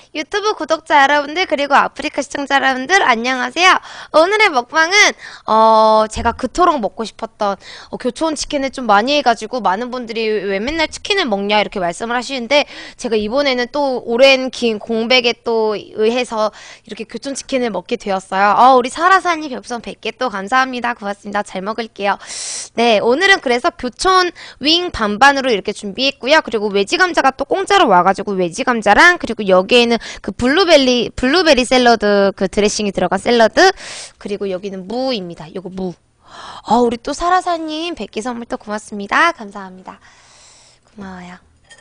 유튜브 구독자 여러분들 그리고 아프리카 시청자 여러분들 안녕하세요. 오늘의 먹방은 제가 그토록 먹고 싶었던 교촌 치킨을 좀 많이 해가지고 많은 분들이 왜 맨날 치킨을 먹냐 이렇게 말씀을 하시는데 제가 이번에는 또 오랜 긴 공백에 또 의해서 이렇게 교촌 치킨을 먹게 되었어요. 우리 사라사님 별풍선 100개 또 감사합니다. 고맙습니다. 잘 먹을게요. 네, 오늘은 그래서 교촌 윙 반반으로 이렇게 준비했고요. 그리고 외지 감자가 또 공짜로 와가지고 외지 감자랑 그리고 여기에는 그 블루베리 샐러드 그 드레싱이 들어간 샐러드 그리고 여기는 무입니다. 요거 무. 우리 또 사라사님 100개 선물 또 고맙습니다. 감사합니다. 고마워요.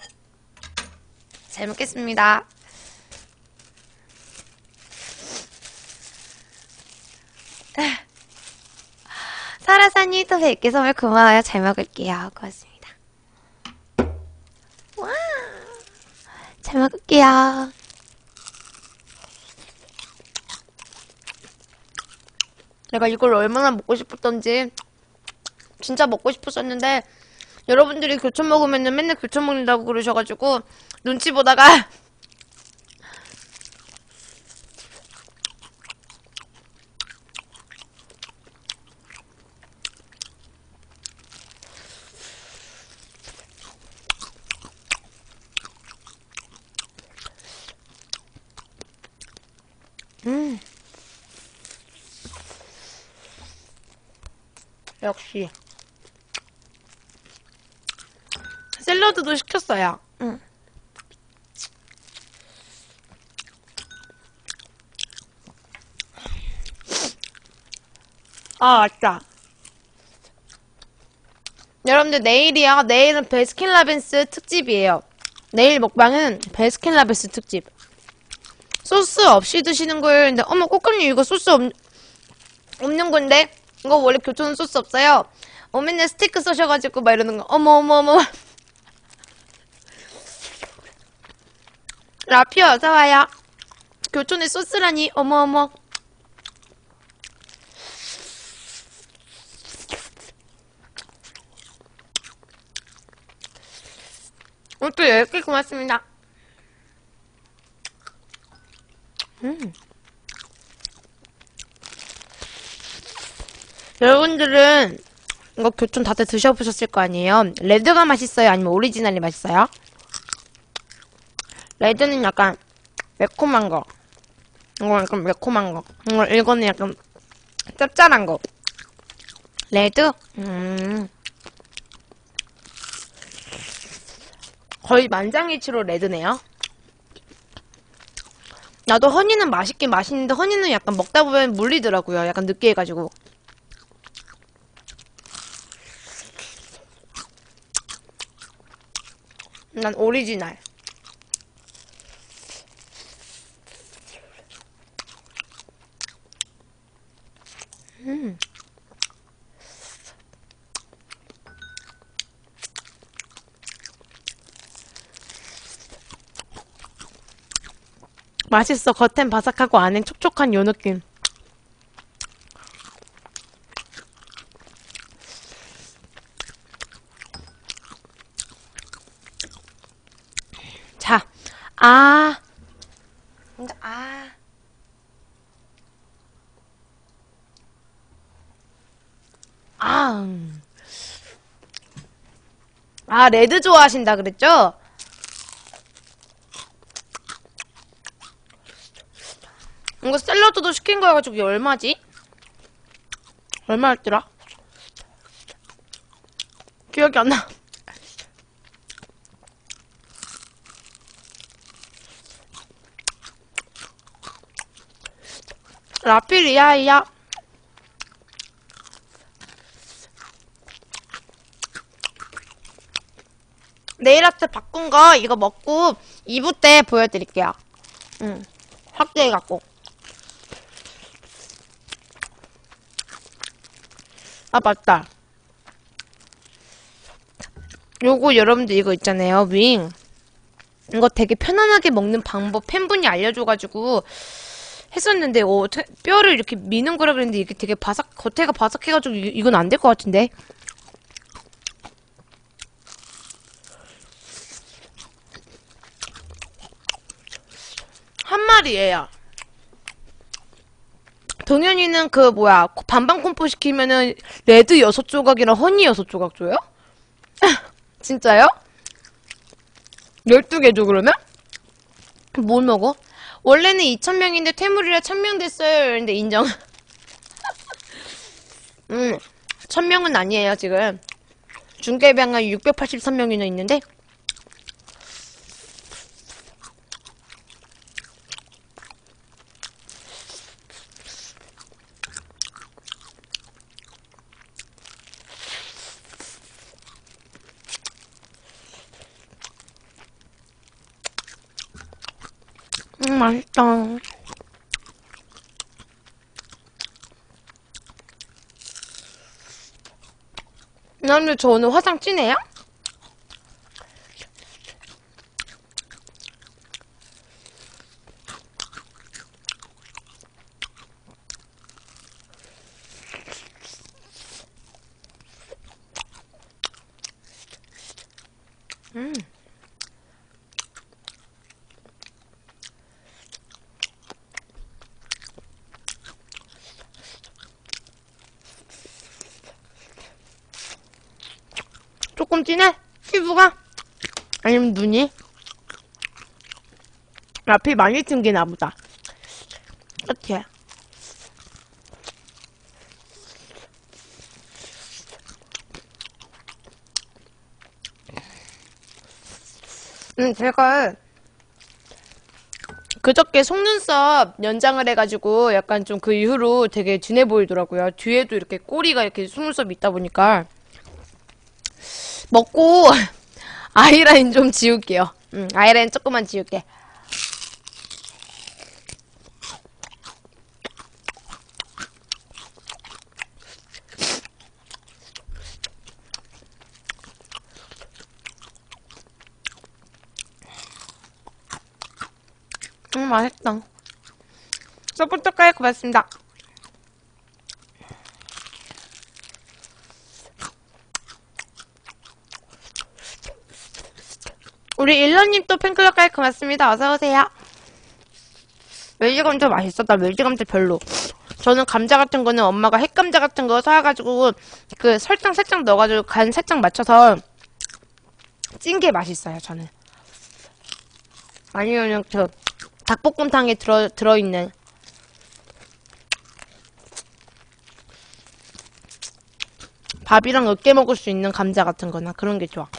잘 먹겠습니다. 사라사님 또 100개 선물 고마워요. 잘 먹을게요. 고맙습니다. 와, 잘 먹을게요. 내가 이걸 얼마나 먹고 싶었던지 진짜 먹고 싶었었는데 여러분들이 교촌 먹으면은 맨날 교촌 먹는다고 그러셔가지고 눈치 보다가 역시 샐러드도 시켰어요. 맞다. 여러분들 내일은 베스킨라빈스 특집이에요. 내일 먹방은 베스킨라빈스 특집. 소스 없이 드시는 거예요. 근데 어머 꼬꼬님 이거 소스 없는 건데 이거 원래 교촌은 소스 없어요. 맨날 스테이크 써셔가지고 막 이러는 거. 어머. 라피 어서와요. 교촌에 소스라니. 어머. 또 10개 고맙습니다. 여러분들은 이거 교촌 다들 드셔보셨을 거 아니에요? 레드가 맛있어요? 아니면 오리지널이 맛있어요? 레드는 약간 매콤한 거. 이거 약간 매콤한 거. 이거는 약간 짭짤한 거. 레드? 거의 만장일치로 레드네요. 나도 허니는 맛있긴 맛있는데 허니는 약간 먹다 보면 물리더라고요. 약간 느끼해가지고. 난 오리지널. 맛있어. 겉엔 바삭하고 안엔 촉촉한 요 느낌. 자, 레드 좋아하신다 그랬죠? 이거 샐러드도 시킨 거여가지고 이게 얼마지? 얼마였더라? 기억이 안 나. 라필이야이야. 네일아트 바꾼 거 이거 먹고 2부 때 보여드릴게요. 확대해갖고. 맞다. 요거 여러분들 이거 있잖아요. 윙. 이거 되게 편안하게 먹는 방법 팬분이 알려줘가지고 했었는데 뼈를 이렇게 미는 거라 그랬는데 이게 되게 겉에가 바삭해가지고 이건 안 될 것 같은데. 마리예요. 동현이는 그 뭐야 반반 콤보 시키면은 레드 6조각이랑 허니 6조각 줘요? 진짜요? 12개 줘 그러면? 뭘 먹어? 원래는 2,000명인데 퇴물이라 1,000명 됐어요. 근데 인정. 1,000명은 아니에요 지금. 중계병은 683명이나 있는데. 맛있다. 근데 저 오늘 화장 진해요? 조금 진해? 피부가? 아니면 눈이? 앞이 많이 튕기나 보다. 그치? 제가 그저께 속눈썹 연장을 해가지고 약간 좀 그 이후로 되게 진해 보이더라고요. 뒤에도 이렇게 꼬리가 이렇게 속눈썹이 있다 보니까 먹고 아이라인 좀 지울게요. 아이라인 조금만 지울게. 맛있다. 서포터까지 고맙습니다. 우리 일러님 또 팬클럽까지 고맙습니다. 어서오세요. 멸치감자 맛있어. 나 멸치감자 별로. 저는 감자 같은 거는 엄마가 핵감자 같은 거 사와가지고 그 설탕 살짝 넣어가지고 간 살짝 맞춰서 찐 게 맛있어요. 저는. 아니면 저 닭볶음탕에 들어있는 밥이랑 으깨 먹을 수 있는 감자 같은 거나 그런 게 좋아.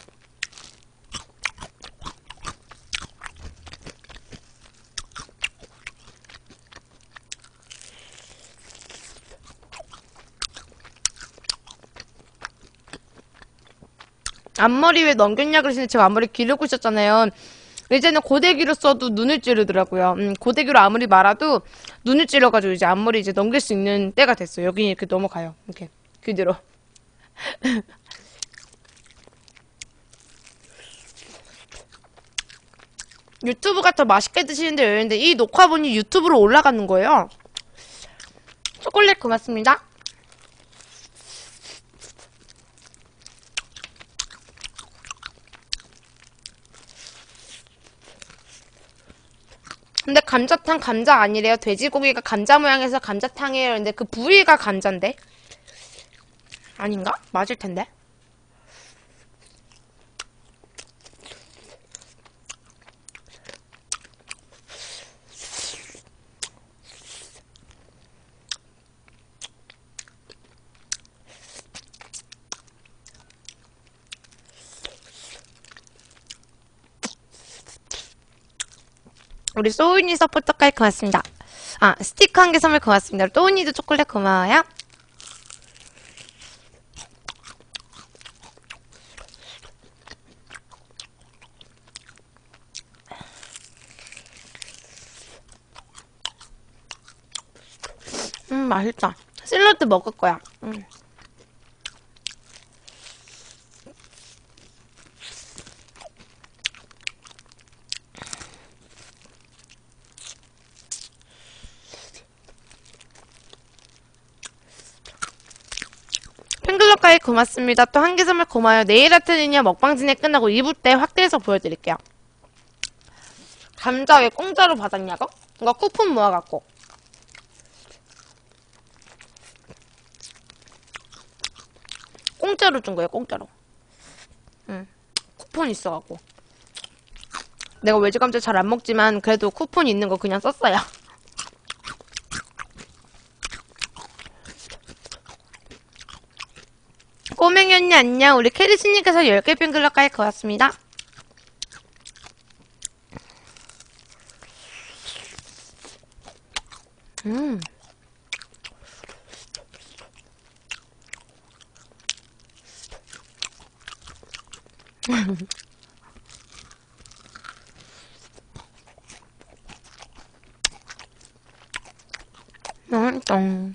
앞머리 왜 넘겼냐 그러시는데 제가 앞머리 기르고 있었잖아요. 이제는 고데기로 써도 눈을 찌르더라고요. 고데기로 아무리 말아도 눈을 찌르가지고 이제 앞머리 이제 넘길 수 있는 때가 됐어요. 여기 이렇게 넘어가요. 이렇게 그대로. 유튜브가 더 맛있게 드시는데 여는데 이 녹화본이 유튜브로 올라가는 거예요. 초콜릿 고맙습니다. 근데 감자탕 감자 아니래요. 돼지고기가 감자 모양에서 감자탕이에요. 근데 그 부위가 감자인데? 아닌가? 맞을 텐데. 우리 소은이 서포터까지 고맙습니다. 아, 스티커 한 개 선물 고맙습니다. 또은이도 초콜릿 고마워요. 맛있다. 샐러드 먹을 거야. 팬클럽까지 고맙습니다. 또 한 개 선물 고마워요. 내일 하트는요, 먹방 진행 끝나고 2부 때 확대해서 보여드릴게요. 감자 왜 공짜로 받았냐고? 이거 쿠폰 모아갖고. 공짜로 준 거예요, 공짜로. 응. 쿠폰 있어갖고. 내가 외지 감자 잘 안 먹지만 그래도 쿠폰 있는 거 그냥 썼어요. 꼬맹이 언니 안녕. 우리 캐리스님께서 10개 핑클럽 깔 것 같습니다. 똥.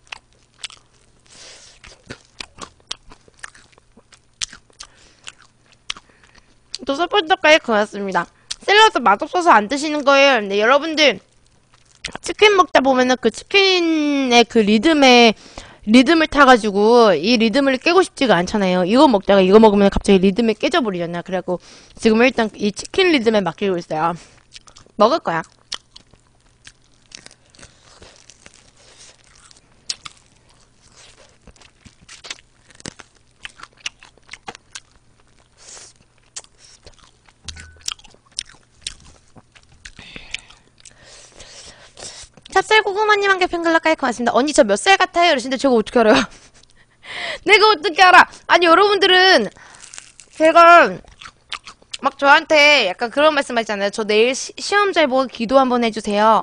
또 서포터까지 고맙습니다. 샐러드 맛없어서 안 드시는 거예요. 근데 여러분들 치킨 먹다 보면은 그 치킨의 그 리듬을 타가지고 이 리듬을 깨고 싶지가 않잖아요. 이거 먹다가 이거 먹으면 갑자기 리듬이 깨져버리잖아요. 그래갖고 지금 일단 이 치킨 리듬에 맡기고 있어요. 먹을 거야. 찹쌀고구마님 한 개 팬클럽 깔 것 같습니다. 언니 저 몇 살 같아요? 이러시는데 저거 어떻게 알아요? 내가 어떻게 알아? 아니 여러분들은 제가 막 저한테 약간 그런 말씀 하시잖아요. 저 내일 시험 잘 보고 기도 한번 해주세요.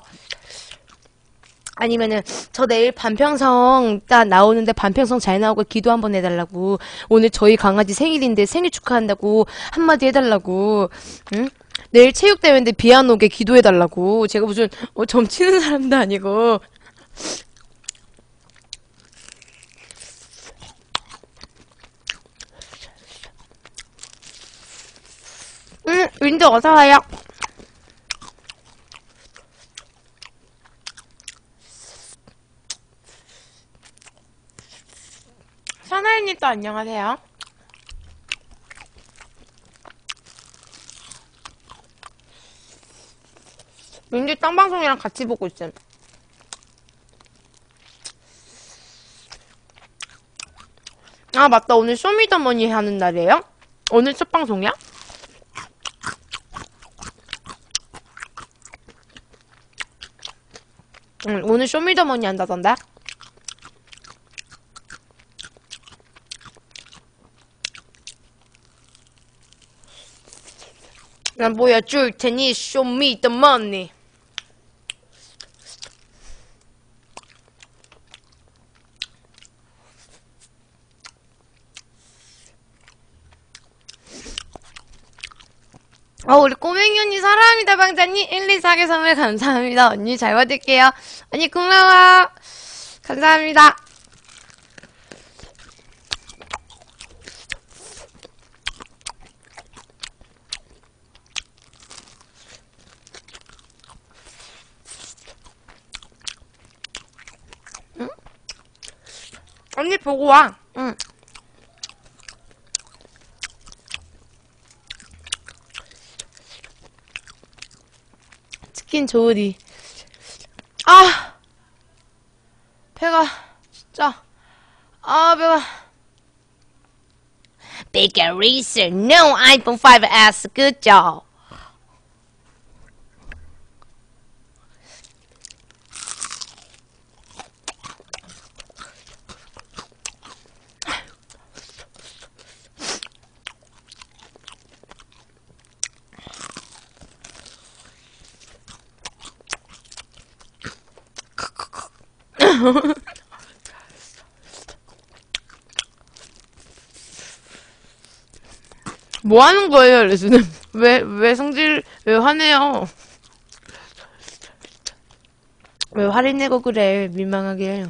아니면은 저 내일 반평성 딱 나오는데 반평성 잘 나오고 기도 한번 해달라고. 오늘 저희 강아지 생일인데 생일 축하한다고 한마디 해달라고. 응? 내일 체육대회인데 비 안 오게 기도해달라고. 제가 무슨 점 치는 사람도 아니고. 윈드 어서와요. 사나이님도 안녕하세요. 윈드 땅방송이랑 같이 보고 있음. 아 맞다, 오늘 쇼미더머니 하는 날이에요? 오늘 첫 방송이야? 응, 오늘 쇼미더머니 한다던데? 난 보여줄 테니 쇼미더머니. 우리 꼬맹이 언니 사랑합니다, 방자님. 124개 선물 감사합니다. 언니 잘 받을게요. 언니 고마워. 감사합니다. 응? 언니 보고 와. 응. 치킨 조으리. 아! 배가, 진짜. 아, 배가. Big Eraser, no iPhone 5S, good job. 뭐 하는 거예요, 레스는? 왜 화내요? 왜 화를 내고 그래, 민망하게.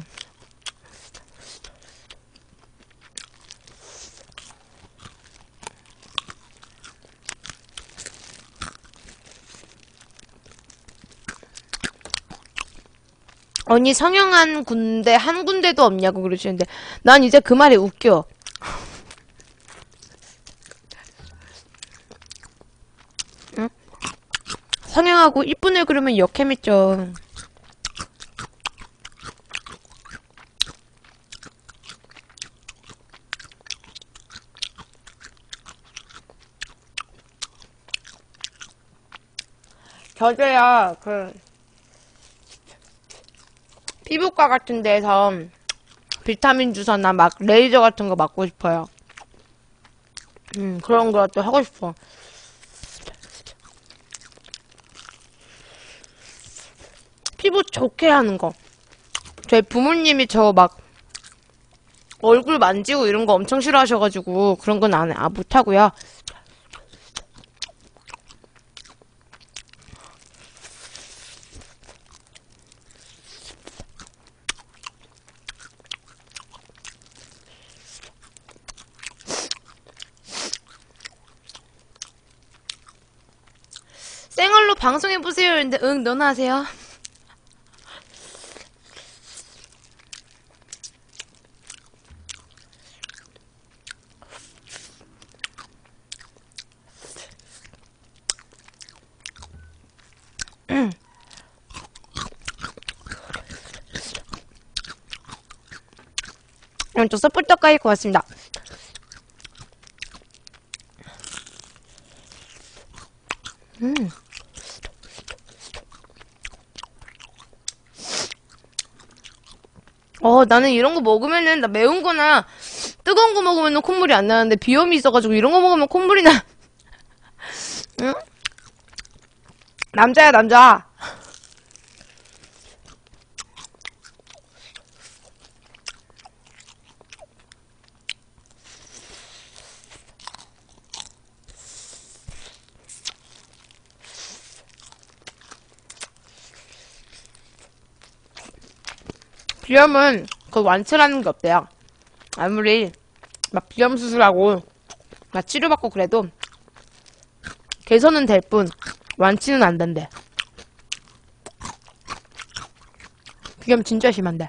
언니 성형한 군데 한 군데도 없냐고 그러시는데 난 이제 그 말이 웃겨. 성형하고 이상하고 이쁜 애 그러면 역해밌죠. 저도요, 피부과 같은 데서 비타민 주사나 막 레이저 같은 거 맞고 싶어요. 그런 거 또 하고 싶어. 피부 좋게 하는 거. 저희 부모님이 저 막 얼굴 만지고 이런 거 엄청 싫어하셔가지고 그런 건 안 해. 못하고요. 생얼로 방송해보세요. 근데 응, 너나 하세요. 저 숯불떡 까이고 왔습니다. 나는 이런 거 먹으면은, 나 매운 거나 뜨거운 거 먹으면은 콧물이 안 나는데 비염이 있어가지고 이런 거 먹으면 콧물이 나. 응? 남자야, 남자. 비염은 그 완치라는 게 없대요. 아무리 막 비염 수술하고 막 치료받고 그래도 개선은 될 뿐 완치는 안 된대. 비염 진짜 심한데.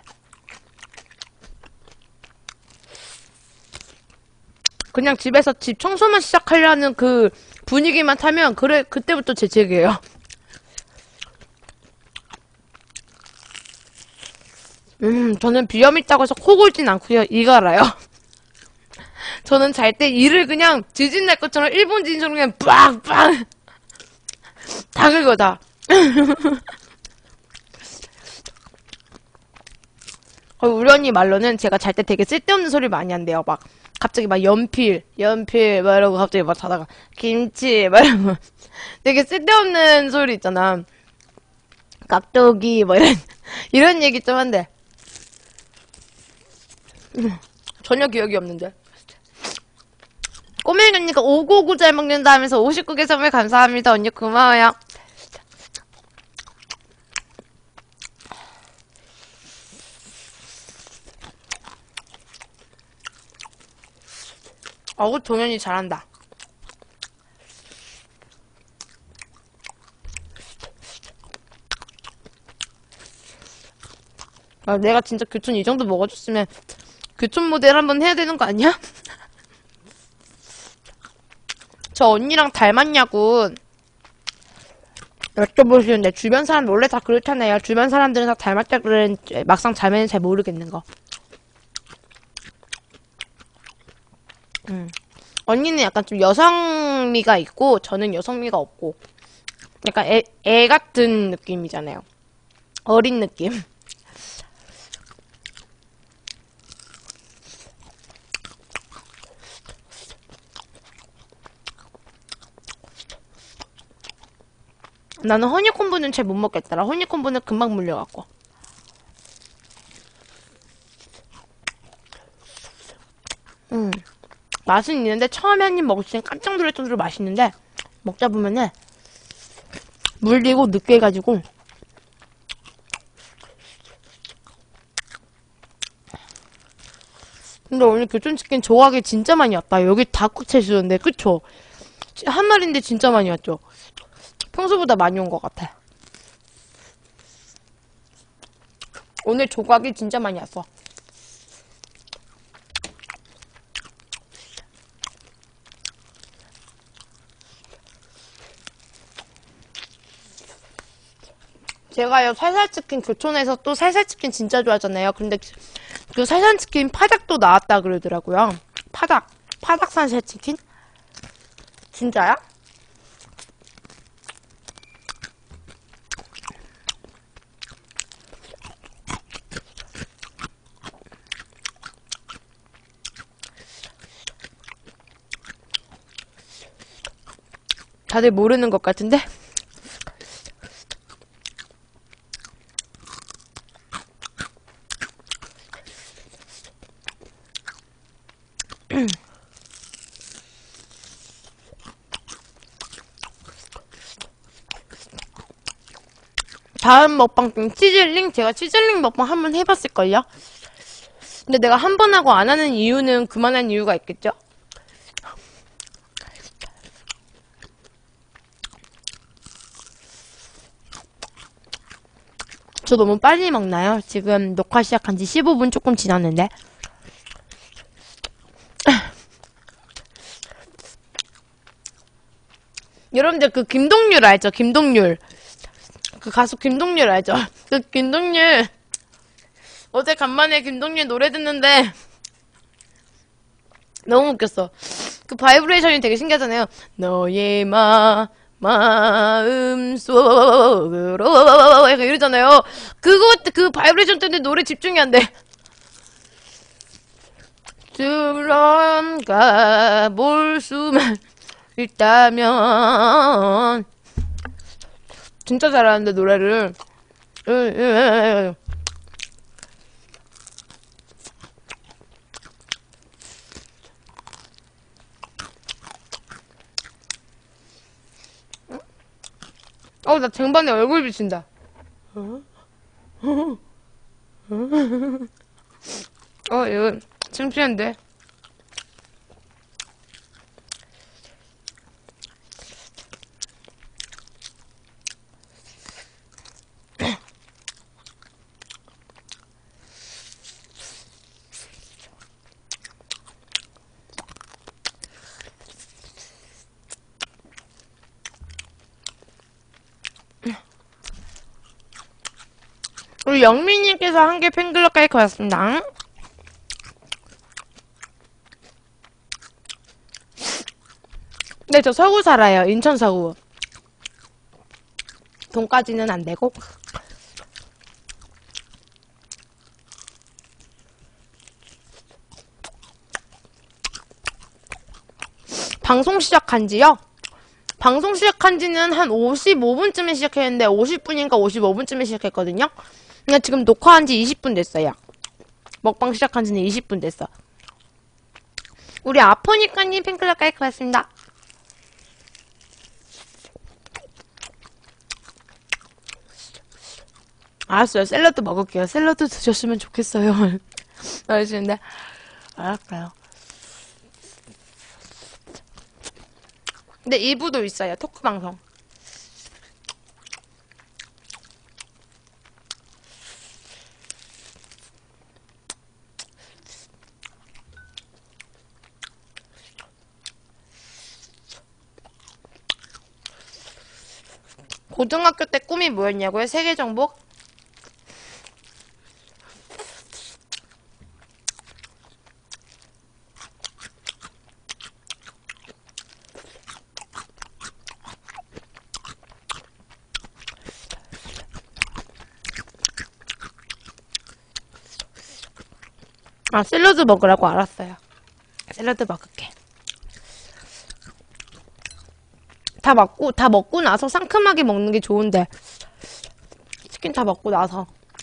그냥 집에서 집 청소만 시작하려는 그 분위기만 타면 그래 그때부터 재채기예요. 저는 비염 있다고 해서 코 골진 않고요. 이가 알아요. 저는 잘 때 이를 그냥 지진 날 것처럼 일본 지진처럼 그냥 빡빡 다 긁어 다. 우리 언니 말로는 제가 잘 때 되게 쓸데없는 소리 많이 한대요. 막 갑자기 막 연필 막 이러고 갑자기 막 자다가 김치 막 이러고 되게 쓸데없는 소리 있잖아. 깍두기 뭐 이런 얘기 좀 한대. 전혀 기억이 없는데. 꼬맹이 언니가 599 잘 먹는다 하면서 59개 선물 감사합니다. 언니 고마워요. 동현이 잘한다. 내가 진짜 교촌 이 정도 먹어줬으면 교촌 모델 한번 해야 되는 거 아니야? 저 언니랑 닮았냐고 여쭤보시는데 주변 사람 원래 다 그렇잖아요. 주변 사람들은 다 닮았다 그러는데 막상 자면은 잘 모르겠는 거. 언니는 약간 좀 여성미가 있고 저는 여성미가 없고 약간 애 같은 느낌이잖아요. 어린 느낌. 나는 허니콤보는 잘 못 먹겠더라. 허니콤보는 금방 물려갖고. 맛은 있는데 처음에 한 입 먹을 땐 깜짝 놀랄 정도로 맛있는데 먹다 보면은 물리고 느끼해가지고 근데 오늘 교촌치킨 좋아하기 진짜 많이 왔다. 여기 다 꽉 차 있었는데 그쵸? 한 마리인데 진짜 많이 왔죠? 평소보다 많이 온 것 같아. 오늘 조각이 진짜 많이 왔어. 제가요, 살살치킨 교촌에서 또 살살치킨 진짜 좋아하잖아요. 근데 그 살살치킨 파닭도 나왔다 그러더라고요. 파닭 살살치킨? 진짜야? 다들 모르는 것 같은데? 다음 먹방 중 치즐링? 제가 치즐링 먹방 한번 해봤을걸요? 근데 내가 한 번 하고 안 하는 이유는 그만한 이유가 있겠죠? 저 너무 빨리 먹나요? 지금 녹화 시작한 지 15분 조금 지났는데. 여러분들 그 김동률 알죠? 김동률. 그 가수 김동률 알죠? 그 김동률. 어제 간만에 김동률 노래 듣는데 너무 웃겼어. 그 바이브레이션이 되게 신기하잖아요. 너의 마음속으로 약간 이러잖아요. 그 바이브레이션 때문에 노래 집중이 안 돼. 들어가 볼 수만 있다면. 진짜 잘하는데 노래를. 나 쟁반에 얼굴 비친다. 이거 창피한데. 우리 영민님께서 한 개 팬클럽 케이크 왔습니다. 네, 저 서구 살아요. 인천 서구. 돈까지는 안 되고. 방송 시작한 지요? 방송 시작한 지는 한 55분쯤에 시작했는데 50분인가 55분쯤에 시작했거든요? 근데 지금 녹화한 지 20분 됐어요. 먹방 시작한 지는 20분 됐어. 우리 아포니까님 팬클럽 깔고 왔습니다. 알았어요. 샐러드 먹을게요. 샐러드 드셨으면 좋겠어요. 알겠는데. 알았어요. 근데 2부도 있어요. 토크 방송. 고등학교 때 꿈이 뭐였냐고요? 세계 정복? 샐러드 먹으라고 알았어요. 샐러드 먹을게. 다 먹고 나서 상큼하게 먹는 게 좋은데. 치킨 다 먹고 나서.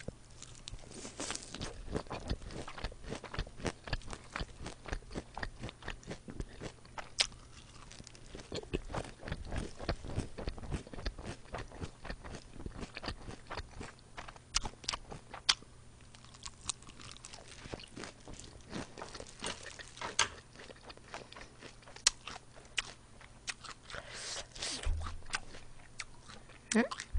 응?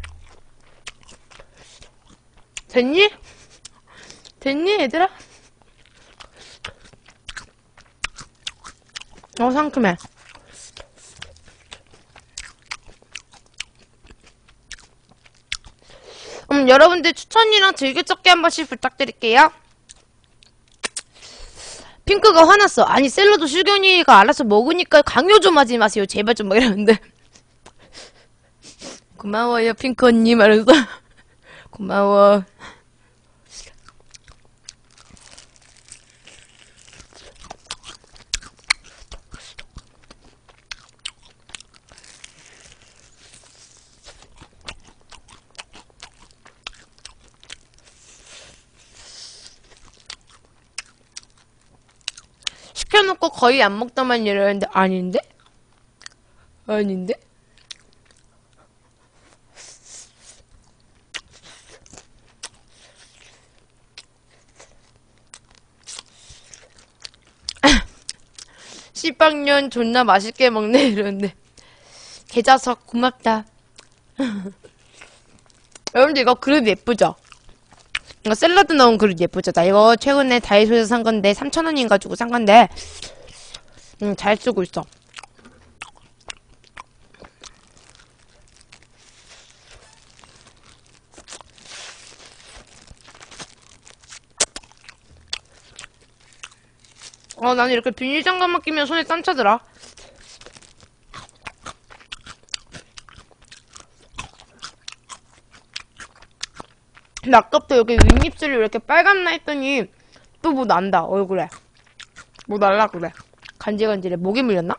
됐니? 됐니, 얘들아? 상큼해. 여러분들 추천이랑 즐겨찾기 한 번씩 부탁드릴게요. 핑크가 화났어. 아니 샐러드 수경이가 알아서 먹으니까 강요 좀 하지 마세요. 제발 좀 막 이러는데. 고마워요 핑크 언니 말해서. 고마워. 시켜놓고 거의 안 먹다만 이러는데 아닌데? 아닌데? 씨빵년 존나 맛있게 먹네 이러는데 계좌석 고맙다. 여러분들 이거 그릇 예쁘죠? 이거 샐러드 넣은 그릇 예쁘죠? 나 이거 최근에 다이소에서 산 건데 3,000원인 가지고 산 건데 잘 쓰고 있어. 나는 이렇게 비닐장갑만 끼면 손에 땀 차더라. 근데 아까부터 여기 윗입술이 이렇게 빨갛나 했더니 또 뭐 난다 얼굴에. 뭐 날라 그래. 간질간질해. 목이 물렸나?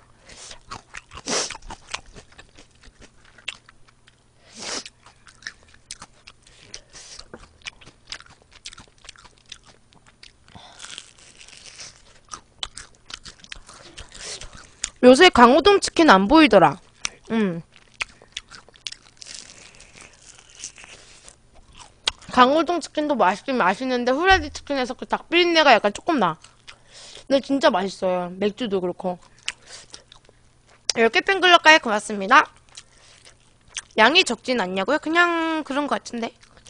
요새 강호동 치킨 안 보이더라. 강호동 치킨도 맛있긴 맛있는데 후라이드 치킨에서 그 닭 비린내가 약간 조금 나. 근데 진짜 맛있어요. 맥주도 그렇고. 10개 팬클럽가에 고맙습니다. 양이 적진 않냐고요? 그냥 그런 것 같은데.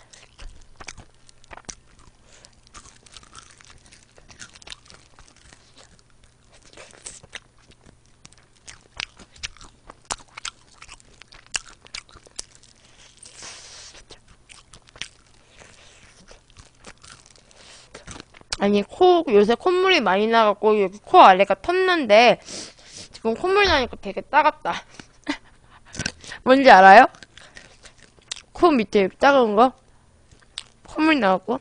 아니 요새 콧물이 많이 나갖고 여기 코 아래가 텄는데 지금 콧물 나니까 되게 따갑다. 뭔지 알아요? 코 밑에 따가운 거? 콧물 나갖고.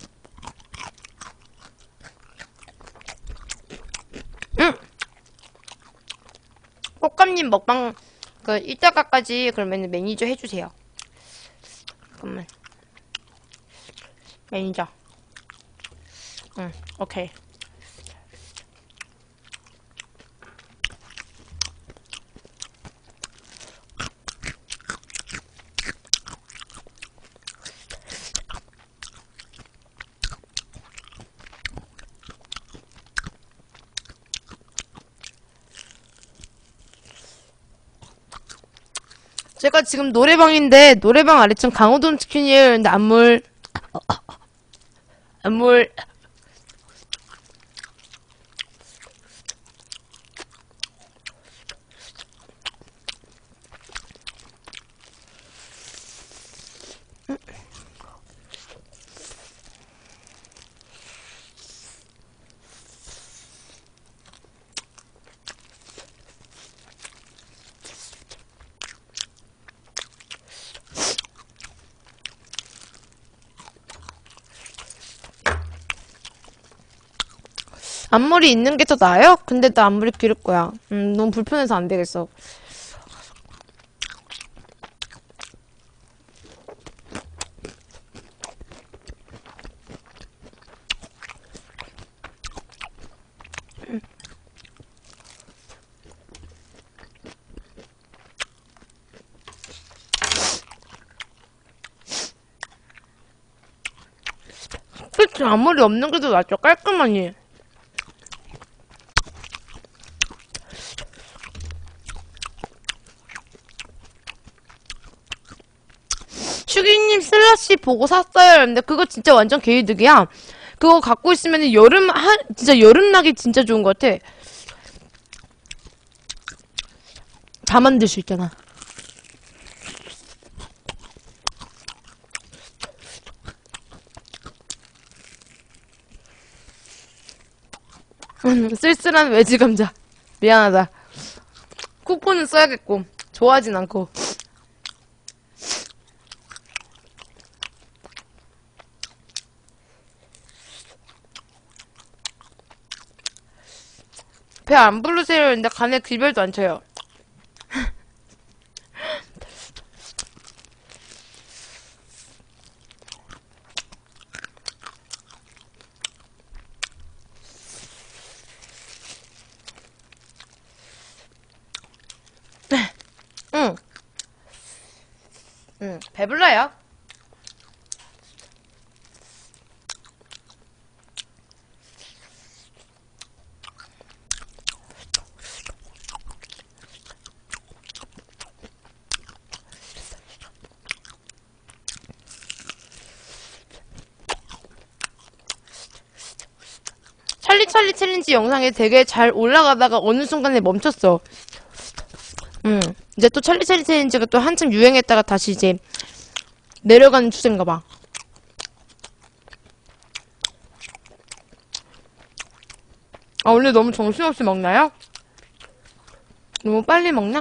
꽃감님 먹방 이따가까지 그러면 매니저 해주세요. 잠깐만. 매니저. 오케이. 제가 지금 노래방인데 노래방 아래층 강호동 치킨이에요. 근데 안물 앞머리 있는 게 더 나아요? 근데 나 앞머리 기를 거야. 너무 불편해서 안 되겠어. 그치, 앞머리 없는 게 더 낫죠. 깔끔하니. 슈기님 슬러시 보고 샀어요. 근데 그거 진짜 완전 개이득이야. 그거 갖고 있으면 진짜 여름나기 진짜 좋은 것 같아. 다 만들 수 있잖아. 쓸쓸한 외지 감자. 미안하다. 쿠폰은 써야겠고. 좋아하진 않고. 배 안 부르세요 했는데 간에 길별도 안 쳐요. 응. 응, 배불러요. 찰리 챌린지 영상이 되게 잘 올라가다가 어느 순간에 멈췄어. 이제 또 찰리 챌린지가 또 한참 유행했다가 다시 이제 내려가는 추세인가 봐. 아, 원래 너무 정신없이 먹나요? 너무 빨리 먹나?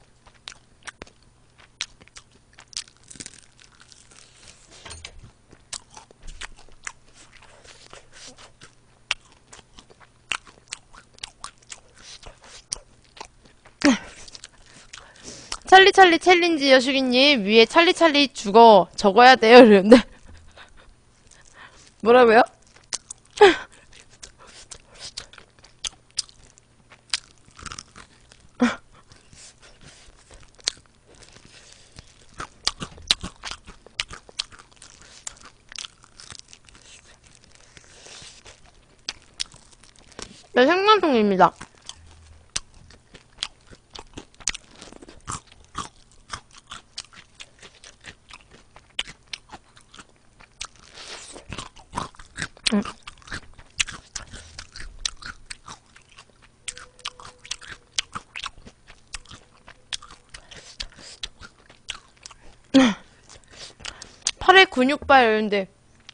찰리 챌린지 여슈기님 위에 찰리 죽어 적어야 돼요 이러는데 뭐라고요? 네, 생방송입니다. 팔에 근육발 이러는데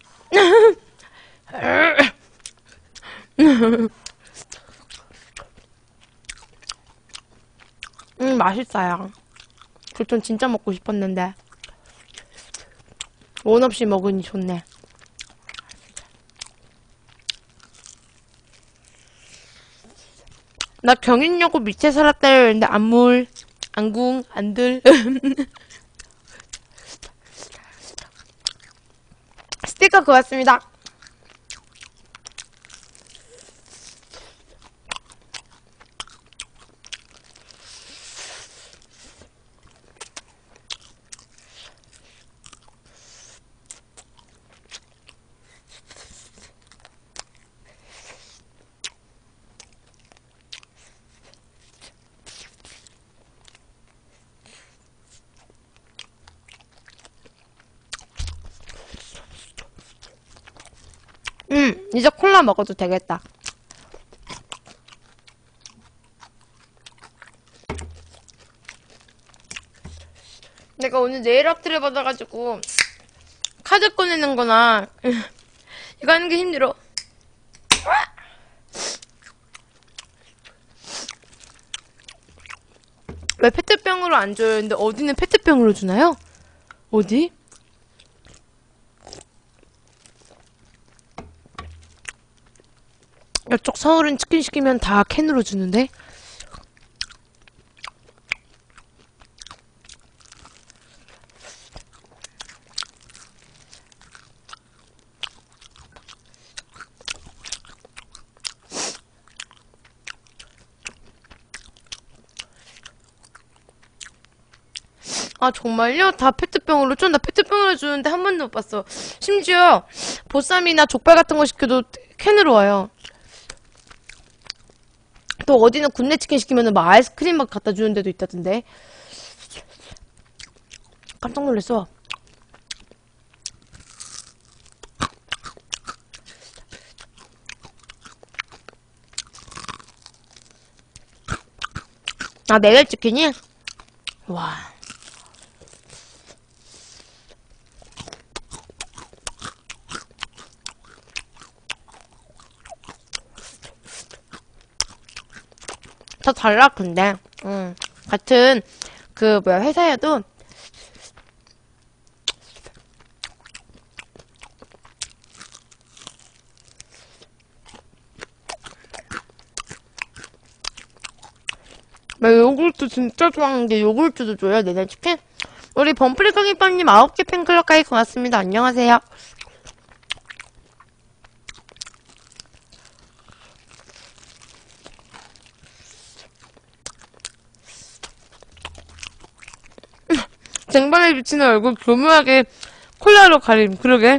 맛있어요. 교촌 진짜 먹고 싶었는데 원 없이 먹으니 좋네. 나 경인여고 밑에 살았다 이러는데 안물 안궁 안들 스티커 고맙습니다. 이제 콜라 먹어도 되겠다. 내가 오늘 네일 아트를 받아가지고 카드 꺼내는 거나 이거 하는 게 힘들어. 왜 페트병으로 안 줘요? 근데 어디는 페트병으로 주나요? 어디? 이쪽 서울은 치킨 시키면 다 캔으로 주는데? 아, 정말요? 다 페트병으로 줘? 나 페트병으로 주는데 한 번도 못 봤어. 심지어 보쌈이나 족발 같은 거 시켜도 캔으로 와요. 또 어디는 굽네치킨 시키면은 막 아이스크림 막 갖다 주는 데도 있다던데. 깜짝 놀랐어. 아, 네일 치킨이? 와. 다 달라, 근데. 같은, 회사여도, 나 요구르트 진짜 좋아하는데 요구르트도 줘요, 내내치킨? 우리 범프리깡이빵님 9개 팬클럽까지 고맙습니다. 안녕하세요. 쟁반에 비치는 얼굴 교묘하게 콜라로 가림. 그러게.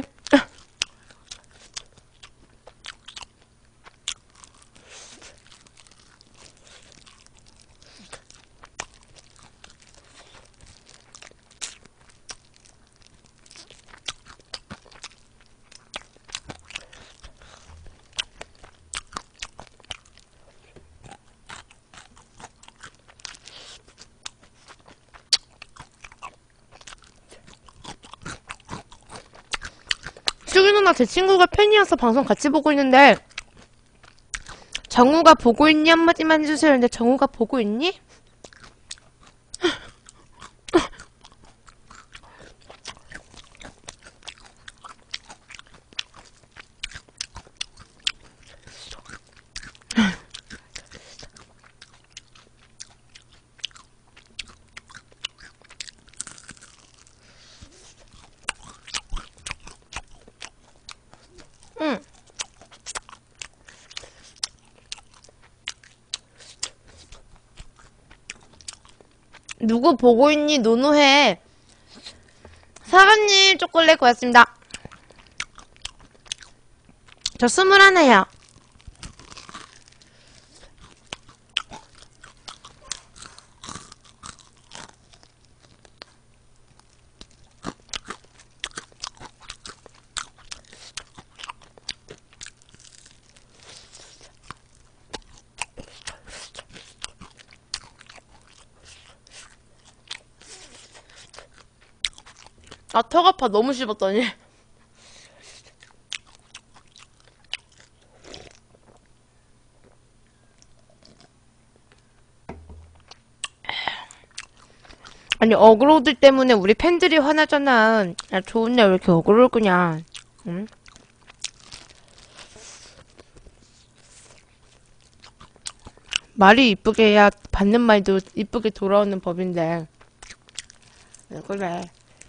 수기 누나 제 친구가 팬이어서 방송 같이 보고 있는데 정우가 보고 있니? 한마디만 해주세요. 근데 정우가 보고 있니? 응. 누구 보고 있니? 노노해. 사관님 초콜릿 고맙습니다. 저 21이요. 아, 턱 아파. 너무 씹었더니. 아니, 어그로들 때문에 우리 팬들이 화나잖아. 야, 좋은 날 왜 이렇게 어그로를 끄냐. 응? 말이 이쁘게 해야 받는 말도 이쁘게 돌아오는 법인데. 왜 그래.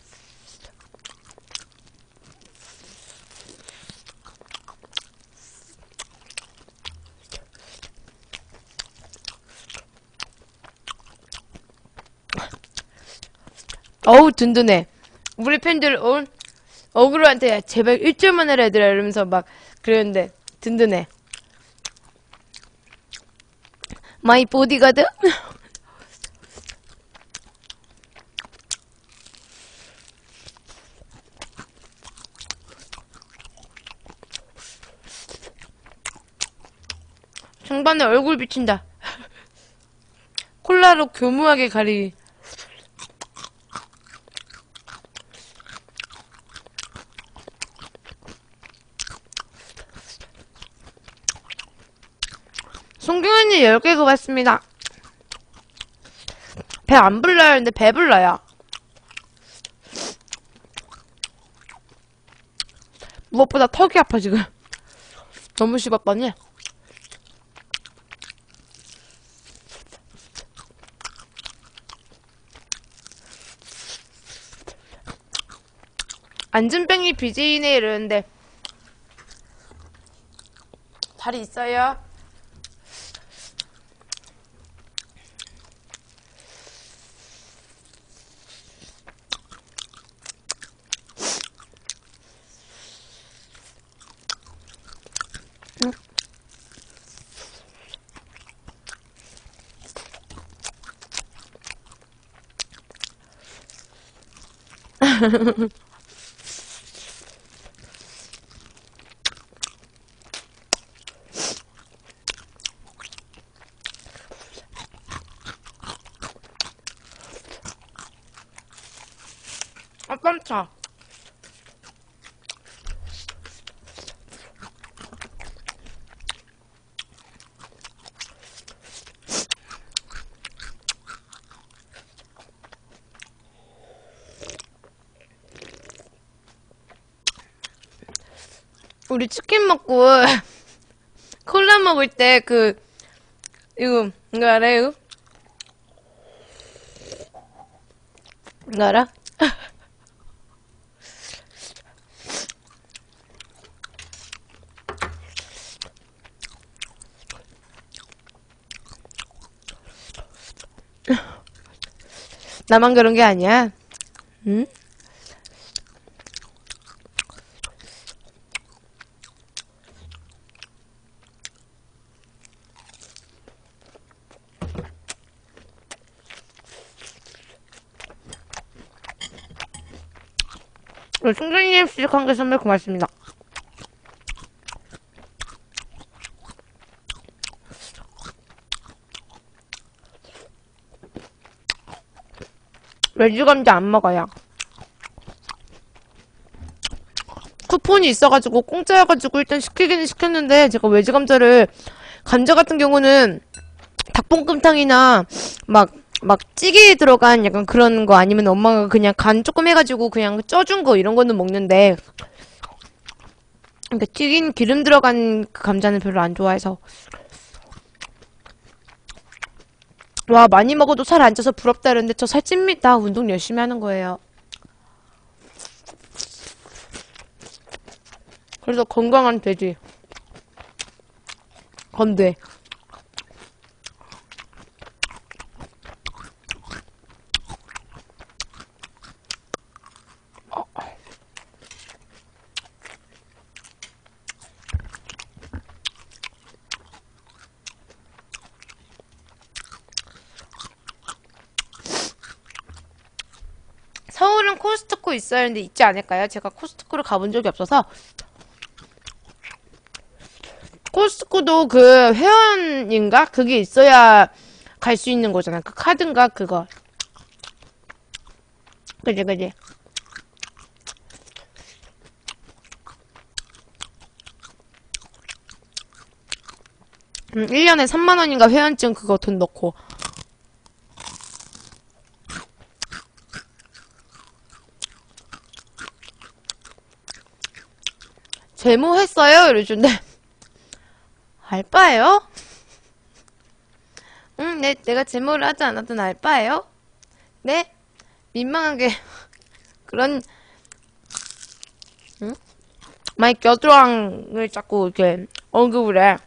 어우, 든든해. 우리 팬들, 어그로한테 제발 일주일만 해라, 얘들아. 이러면서 막, 그랬는데, 든든해. 마이 보디가드? 장반에 얼굴 비친다. 콜라로 교묘하게 가리. 송경현님 10개 고맙습니다. 배 안 불러요. 근데 배 불러요. 무엇보다 턱이 아파 지금. 너무 씹었더니. 안진뱅이 BJ네 이러는데 다리 있어요? 아, 깜짝. 우리 치킨 먹고 콜라 먹을 때 이거 알아요? 이거 알아? 나만 그런 게 아니야. 응? 충전님 시작한 게 선물 고맙습니다. 외주 감자 안 먹어요. 쿠폰이 있어가지고 공짜여가지고 일단 시키기는 시켰는데 제가 외주 감자를 감자 같은 경우는 닭볶음탕이나 막 찌개에 들어간 약간 그런 거 아니면 엄마가 그냥 간 조금 해가지고 그냥 쪄준 거 이런 거는 먹는데 그러니까 튀긴 기름 들어간 그 감자는 별로 안 좋아해서 와 많이 먹어도 살 안 쪄서 부럽다 그러는데 저 살 찝니다. 운동 열심히 하는 거예요. 그래서 건강한 돼지 건돼 서울은 코스트코 있어야 하는데 있지 않을까요? 제가 코스트코를 가본 적이 없어서 코스트코도 그 회원인가? 그게 있어야 갈 수 있는 거잖아. 그 카드인가? 그거. 그지. 1년에 3만원인가 회원증 그거 돈 넣고. 제모했어요? 이러는데 알바예요? 응, 네, 내가 제모를 하지 않았던 알바예요? 네? 민망하게 그런 응? 마이 겨드랑이를 자꾸 이렇게 언급을 해.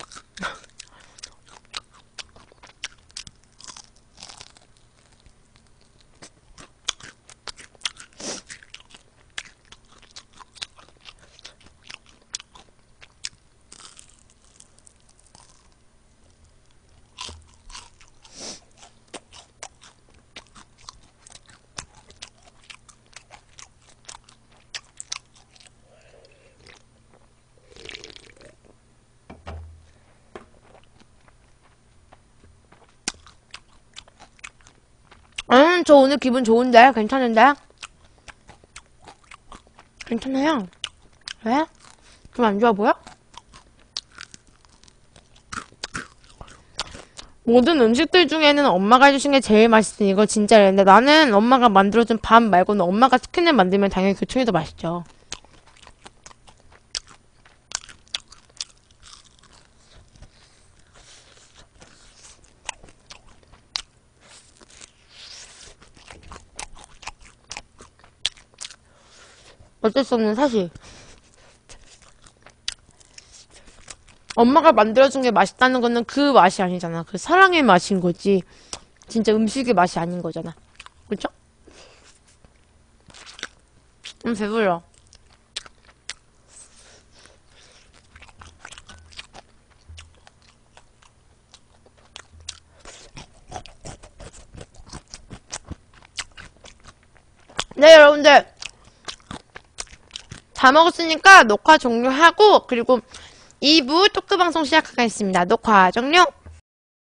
저 오늘 기분 좋은데? 괜찮은데? 괜찮아요. 왜? 좀 안 좋아 보여? 모든 음식들 중에는 엄마가 해주신 게 제일 맛있으니 이거 진짜 이랬는데 나는 엄마가 만들어준 밥 말고는 엄마가 치킨을 만들면 당연히 교촌이 더 맛있죠. 어쩔 수 없는 사실. 엄마가 만들어준 게 맛있다는 거는 그 맛이 아니잖아. 그 사랑의 맛인 거지. 진짜 음식의 맛이 아닌 거잖아. 그쵸? 배불러. 네, 여러분들. 다 먹었으니까 녹화 종료하고, 그리고 2부 토크 방송 시작하겠습니다. 녹화 종료!